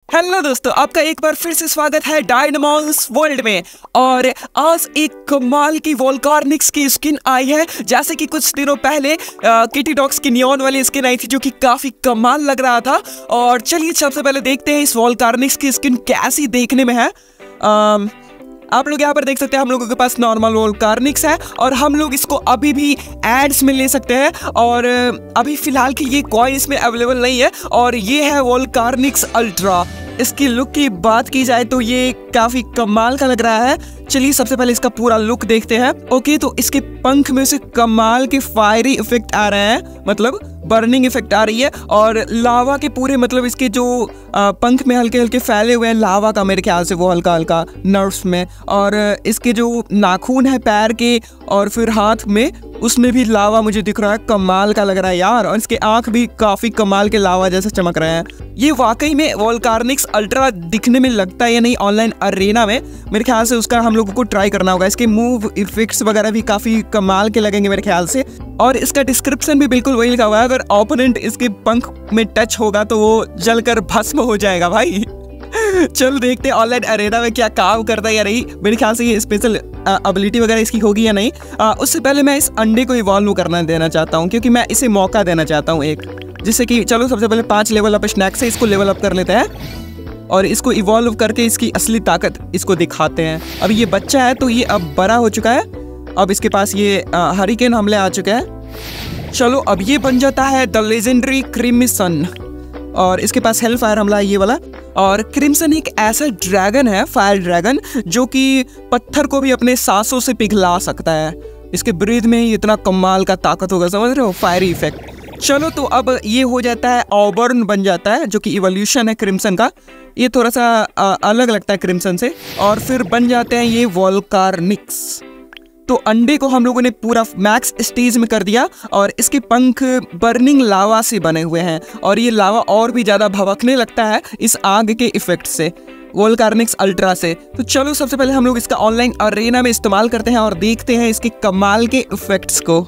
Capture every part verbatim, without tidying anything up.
Hello दोस्तों, आपका एक बार फिर से स्वागत है डायनामॉन्स वर्ल्ड में। और आज एक कमाल की वोल्कारनिक्स की स्किन आई है। जैसे कि कुछ दिनों पहले किटी डॉग्स की नियॉन वाली स्किन आई थी जो कि काफी कमाल लग रहा था। और चलिए सबसे पहले देखते हैं इस वोल्कारनिक्स की स्किन कैसी देखने में है। आ, आप लोग यहाँ पर देख सकते हैं हम लोगों के पास नॉर्मल वोल्कारनिक्स है और हम लोग इसको अभी भी एड्स में ले सकते हैं। और अभी फिलहाल की ये कॉइन इसमें अवेलेबल नहीं है। और ये है वोल्कारनिक्स अल्ट्रा। इसकी लुक की बात की जाए तो ये काफी कमाल का लग रहा है। चलिए सबसे पहले इसका पूरा लुक देखते हैं। ओके, तो इसके पंख में से कमाल के फायरी इफेक्ट आ रहे हैं, मतलब बर्निंग इफेक्ट आ रही है। और लावा के पूरे मतलब इसके जो आ, पंख में हल्के हल्के फैले हुए हैं लावा का, मेरे ख्याल से वो हल्का हल्का नर्व्स में। और इसके जो नाखून है पैर के और फिर हाथ में, उसमें भी लावा मुझे दिख रहा है। कमाल का लग रहा है यार। और इसके आंख भी काफी कमाल के लावा जैसे चमक रहे हैं। ये वाकई में वोल्कारनिक्स अल्ट्रा दिखने में लगता है या नहीं ऑनलाइन अरेना में, मेरे ख्याल से उसका हम लोगों को ट्राई करना होगा। इसके मूव इफेक्ट्स वगैरह भी काफी कमाल के लगेंगे मेरे ख्याल से। और इसका डिस्क्रिप्शन भी बिल्कुल वही लिखा हुआ है, अगर ओपोनेंट इसके पंख में टच होगा तो वो जलकर भस्म हो जाएगा भाई। चल देखते हैं ऑनलाइन अरेना में क्या काम करता है या नहीं। मेरे ख्याल से ये स्पेशल एबिलिटी वगैरह इसकी होगी या नहीं। आ, उससे पहले मैं इस अंडे को इवॉल्व करना देना चाहता हूँ, क्योंकि मैं इसे मौका देना चाहता हूँ एक, जिससे कि चलो सबसे पहले पांच लेवल अप स्नैक से इसको लेवल अप कर लेते हैं और इसको इवॉल्व करके इसकी असली ताकत इसको दिखाते हैं। अब ये बच्चा है तो ये अब बड़ा हो चुका है। अब इसके पास ये हरिकेन हमले आ चुके हैं। चलो अब ये बन जाता है द लेजेंडरी क्रिम्सन। और इसके पास हेल फायर हमला है ये वाला। और क्रिम्सन एक ऐसा ड्रैगन है, फायर ड्रैगन, जो कि पत्थर को भी अपने सांसों से पिघला सकता है। इसके ब्रीथ में ही इतना कमाल का ताकत होगा, समझ रहे हो, फायरी इफेक्ट। चलो तो अब ये हो जाता है ऑबर्न बन जाता है, जो कि इवोल्यूशन है क्रिम्सन का। ये थोड़ा सा आ, अलग लगता है क्रिम्सन से। और फिर बन जाते हैं ये वोल्कारनिक्स। तो अंडे को हम लोगों ने पूरा मैक्स स्टेज में कर दिया और इसके पंख बर्निंग लावा से बने हुए हैं। और ये लावा और भी ज़्यादा भभकने लगता है इस आग के इफेक्ट से, वोल्कारनिक्स अल्ट्रा से। तो चलो सबसे पहले हम लोग इसका ऑनलाइन अरेना में इस्तेमाल करते हैं और देखते हैं इसके कमाल के इफेक्ट्स को।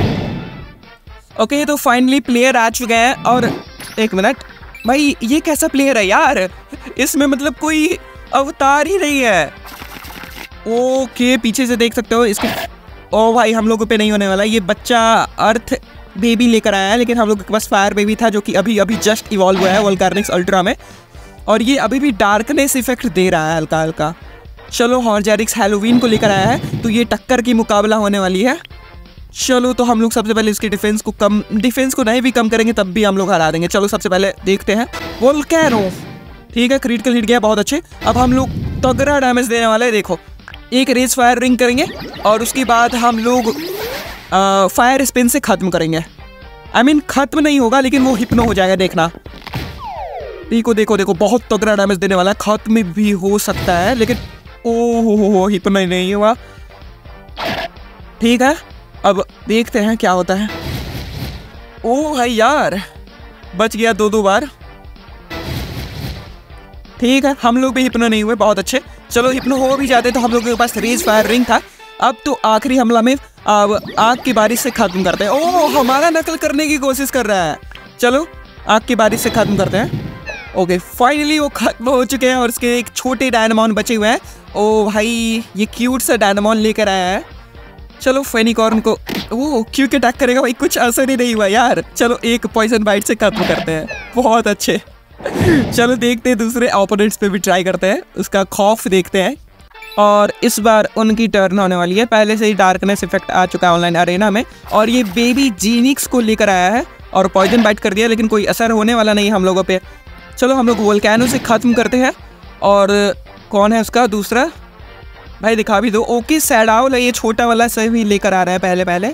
ओके, तो फाइनली प्लेयर आ चुके हैं। और एक मिनट भाई, ये कैसा प्लेयर है यार? इसमें मतलब कोई अवतार ही नहीं है। ओके, पीछे से देख सकते हो इसके। ओ भाई, हम लोगों पे नहीं होने वाला। ये बच्चा अर्थ बेबी लेकर आया है, लेकिन हम लोगों के पास फायर बेबी था जो कि अभी अभी जस्ट इवॉल्व हुआ है वोल्कारनिक्स अल्ट्रा में। और ये अभी भी डार्कनेस इफेक्ट दे रहा है हल्का हल्का। चलो हॉर्जेरिक्स हैलोवीन को लेकर आया है, तो ये टक्कर की मुकाबला होने वाली है। चलो तो हम लोग सबसे पहले इसके डिफेंस को कम डिफेंस को नहीं भी कम करेंगे तब भी हम लोग हरा देंगे। चलो सबसे पहले देखते हैं वोल्केनो। ठीक है, क्रिटिकल हिट गया, बहुत अच्छे। अब हम लोग तगड़ा डैमेज देने वाले हैं। देखो, एक रेज फायर रिंग करेंगे और उसके बाद हम लोग आ, फायर स्पिन से खत्म करेंगे। आई I मीन mean, खत्म नहीं होगा लेकिन वो हिप्नो हो जाएगा, देखना। देखो देखो देखो, बहुत तगड़ा डैमेज देने वाला है। खत्म भी हो सकता है लेकिन ओ हो हिप्नो नहीं हुआ। ठीक है, अब देखते हैं क्या होता है। ओ भाई यार, बच गया दो दो बार। ठीक है, हम लोग भी हिप्नो नहीं हुए, बहुत अच्छे। चलो हिप्नो हो भी जाते तो हम लोगों के पास रेज फायर रिंग था। अब तो आखिरी हमला में अब आग की बारिश से खत्म करते हैं। ओह, हमारा नकल करने की कोशिश कर रहा है। चलो आग की बारिश से खत्म करते हैं। ओके, फाइनली वो खत्म हो चुके हैं और उसके एक छोटे डायनामॉन बचे हुए हैं। ओ भाई, ये क्यूट सा डायनामॉन लेकर आया है। चलो फेनिकॉर्न को वो क्यों अटैक करेगा भाई, कुछ असर ही नहीं हुआ यार। चलो एक पॉइजन बाइट से खत्म करते हैं, बहुत अच्छे। चलो देखते हैं दूसरे ओपोनेंट्स पे भी ट्राई करते हैं, उसका खौफ देखते हैं। और इस बार उनकी टर्न होने वाली है। पहले से ही डार्कनेस इफेक्ट आ चुका है ऑनलाइन अरेना में। और ये बेबी जीनिक्स को लेकर आया है और पॉइजन बाइट कर दिया, लेकिन कोई असर होने वाला नहीं हम लोगों पे। चलो हम लोग वोल्केनो से खत्म करते हैं। और कौन है उसका दूसरा भाई, दिखा भी दो। ओके, सैडाउल है ये, छोटा वाला सही लेकर आ रहा है पहले पहले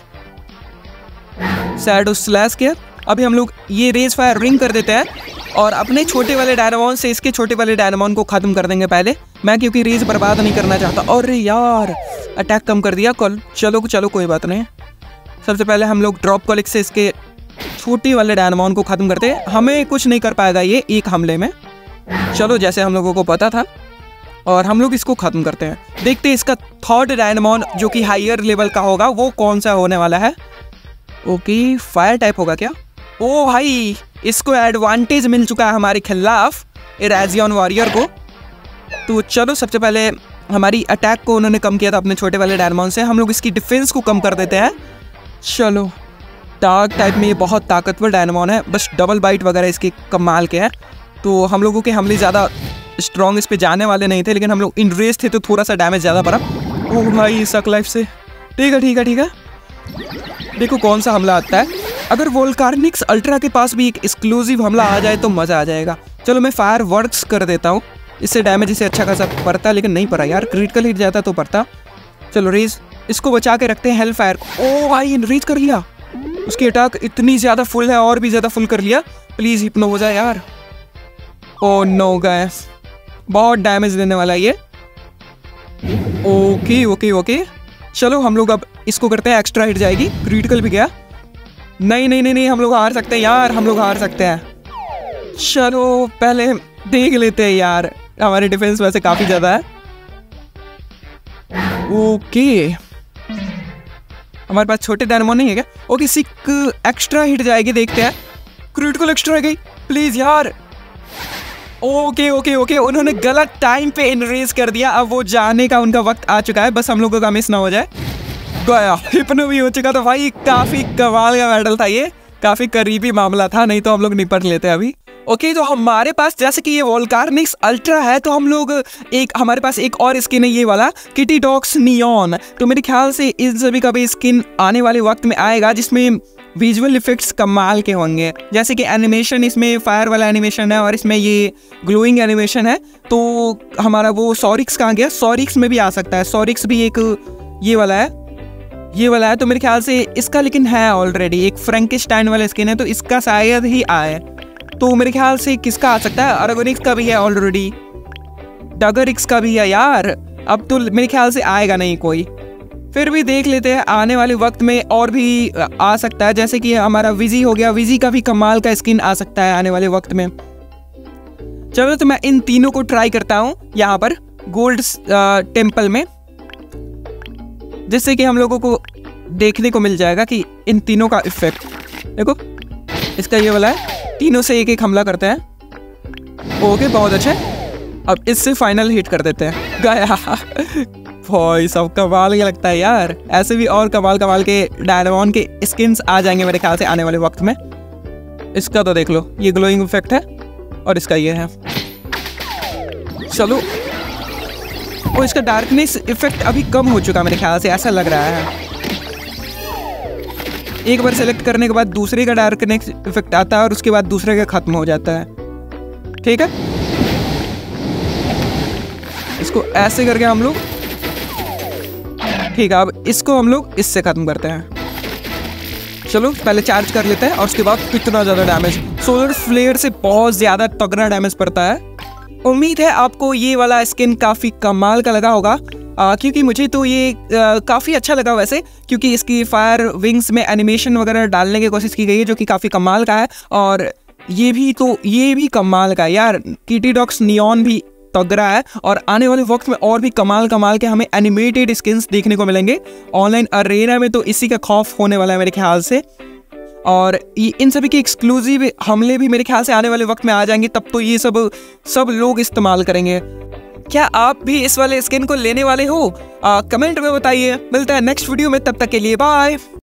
सैडो स्लैश के। अभी हम लोग ये रेज फायर रिंग कर देते हैं और अपने छोटे वाले डायनामॉन से इसके छोटे वाले डायनामॉन को खत्म कर देंगे पहले, मैं क्योंकि रेज बर्बाद नहीं करना चाहता। और यार, अटैक कम कर दिया कल। चलो चलो कोई बात नहीं। सबसे पहले हम लोग ड्रॉप कॉलिक से इसके छोटे वाले डायनामॉन को खत्म करते हैं। हमें कुछ नहीं कर पाएगा ये एक हमले में। चलो जैसे हम लोगों को पता था, और हम लोग इसको खत्म करते हैं। देखते हैं इसका थर्ड डायनामॉन जो कि हायर लेवल का होगा वो कौन सा होने वाला है। ओके, फायर टाइप होगा क्या? ओ भाई, इसको एडवांटेज मिल चुका है हमारे खिलाफ। इरेजियन वॉरियर को। तो चलो सबसे पहले हमारी अटैक को उन्होंने कम किया था अपने छोटे वाले डायनामॉन से, हम लोग इसकी डिफेंस को कम कर देते हैं। चलो डार्क टाइप में ये बहुत ताकतवर डायनामॉन है, बस डबल बाइट वगैरह इसके कमाल के हैं। तो हम लोगों के हमले ज़्यादा स्ट्रॉन्ग इस पे जाने वाले नहीं थे, लेकिन हम लोग इन रेस थे तो थोड़ा सा डैमेज ज़्यादा पड़ा। ओह भाई सक लाइफ से, ठीक है ठीक है ठीक है। देखो कौन सा हमला आता है। अगर वोल्कार्निक्स अल्ट्रा के पास भी एक एक्सक्लूसिव हमला आ जाए तो मज़ा आ जाएगा। चलो मैं फायर वर्क्स कर देता हूँ, इससे डैमेज इसे अच्छा खासा पड़ता, लेकिन नहीं पड़ा यार, क्रिटिकल हिट जाता तो पड़ता। चलो रेज इसको बचा के रखते हैं हेल फायर को। ओ भाई रेज कर लिया, उसकी अटैक इतनी ज़्यादा फुल है, और भी ज़्यादा फुल कर लिया। प्लीज़ हिप्नो हो जाए यार। ओ नो गाइस, बहुत डैमेज देने वाला है ये। ओके ओके ओके चलो हम लोग अब इसको करते हैं, एक्स्ट्रा हिट जाएगी, क्रिटिकल भी गया। नहीं नहीं नहीं नहीं हम लोग हार सकते हैं यार, हम लोग हार सकते हैं। चलो पहले देख लेते हैं यार, हमारी डिफेंस वैसे काफ़ी ज़्यादा है। ओके हमारे पास छोटे डायनामॉन नहीं है क्या? ओके सिक एक्स्ट्रा हिट जाएगी, देखते हैं। क्रिटिकल एक्स्ट्रा गई, प्लीज़ यार। ओके ओके ओके उन्होंने गलत टाइम पे इनरेज कर दिया, अब वो जाने का उनका वक्त आ चुका है, बस हम लोगों का मिस ना हो जाए। गया हिप्नो भी हो चुका था भाई, काफ़ी कमाल का बैटल था ये, काफ़ी करीबी मामला था, नहीं तो हम लोग निपट लेते अभी। ओके तो हमारे पास जैसे कि ये वोल्कार्निक्स अल्ट्रा है, तो हम लोग एक हमारे पास एक और स्किन है ये वाला किटी डॉग्स नियॉन। तो मेरे ख्याल से इस सभी का भी स्किन आने वाले वक्त में आएगा, जिसमें विजुअल इफेक्ट्स कमाल के होंगे। जैसे कि एनिमेशन इसमें फायर वाला एनिमेशन है, और इसमें ये ग्लोइंग एनिमेशन है। तो हमारा वो सॉरिक्स कहाँ गया? सॉरिक्स में भी आ सकता है, सॉरिक्स भी एक ये वाला है, ये वाला है। तो मेरे ख्याल से इसका लेकिन है ऑलरेडी एक फ्रैंकेस्टाइन वाला स्किन है, तो इसका शायद ही आए। तो मेरे ख्याल से किसका आ सकता है? अरागोनिक्स का भी है ऑलरेडी, डगरिक्स का भी है यार। अब तो मेरे ख्याल से आएगा नहीं कोई, फिर भी देख लेते हैं आने वाले वक्त में और भी आ सकता है। जैसे कि हमारा विजी हो गया, विजी का भी कमाल का स्किन आ सकता है आने वाले वक्त में। चलो तो मैं इन तीनों को ट्राई करता हूँ यहाँ पर गोल्ड टेम्पल में, जिससे कि हम लोगों को देखने को मिल जाएगा कि इन तीनों का इफेक्ट। देखो इसका ये वाला है, तीनों से एक एक हमला करते हैं। ओके बहुत अच्छे, अब इससे फाइनल हिट कर देते हैं। गया भाई सब कमाल का लगता है यार, ऐसे भी और कमाल कमाल के डायनामॉन के स्किन्स आ जाएंगे मेरे ख्याल से आने वाले वक्त में। इसका तो देख लो, ये ग्लोइंग इफेक्ट है, और इसका ये है। चलो और इसका डार्कनेस इफेक्ट अभी कम हो चुका मेरे ख्याल से, ऐसा लग रहा है। एक बार सेलेक्ट करने के बाद दूसरे का डार्कनेस इफेक्ट आता है, और उसके बाद दूसरे का खत्म हो जाता है। ठीक है, इसको ऐसे करके हम लोग, ठीक है, अब इसको हम लोग इससे खत्म करते हैं। चलो पहले चार्ज कर लेते हैं, और उसके बाद कितना ज़्यादा डैमेज, सोलर फ्लेयर से बहुत ज़्यादा तगड़ा डैमेज पड़ता है। उम्मीद है आपको ये वाला स्किन काफ़ी कमाल का लगा होगा, आ, क्योंकि मुझे तो ये काफ़ी अच्छा लगा वैसे, क्योंकि इसकी फायर विंग्स में एनिमेशन वगैरह डालने की कोशिश की गई है, जो कि काफ़ी कमाल का है। और ये भी तो ये भी कमाल का है यार, किटी डॉग्स नियॉन भी तगड़ा है, और आने वाले वक्त में और भी कमाल कमाल के हमें एनिमेटेड स्किन्स देखने को मिलेंगे ऑनलाइन अरेना में। तो इसी का खौफ होने वाला है मेरे ख्याल से, और इन सभी के एक्सक्लूसिव हमले भी मेरे ख्याल से आने वाले वक्त में आ जाएंगे, तब तो ये सब सब लोग इस्तेमाल करेंगे। क्या आप भी इस वाले स्किन को लेने वाले हो? आ, कमेंट में बताइए। मिलता है नेक्स्ट वीडियो में, तब तक के लिए बाय।